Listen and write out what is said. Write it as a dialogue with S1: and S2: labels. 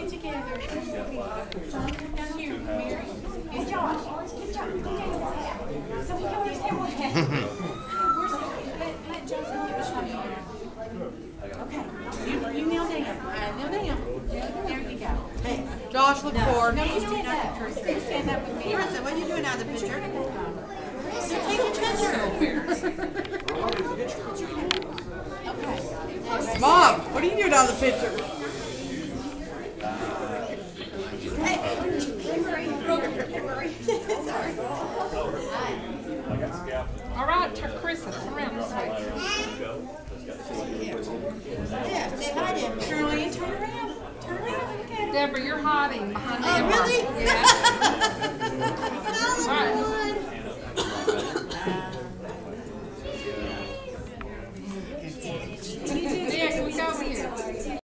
S1: it together. Down here, Mary. And Josh. Good job. So we can understand what happened. Let Joseph give us something. Okay. You kneel down. Kneel down. There you go. Hey,
S2: Josh, look forward.
S1: No, you stand up. You stand up with me.
S2: Kristen, what are you doing out of the picture? You're taking pictures.
S1: Okay.
S2: Mom, what are you doing out of the picture?
S1: Sorry.
S3: All right, Kristen, come around this way.
S2: Yeah, say hi to him.
S1: Carolann, turn around. Turn around. Okay.
S3: Deborah, you're hiding behind the
S2: Oh, really?
S3: Yeah. All right.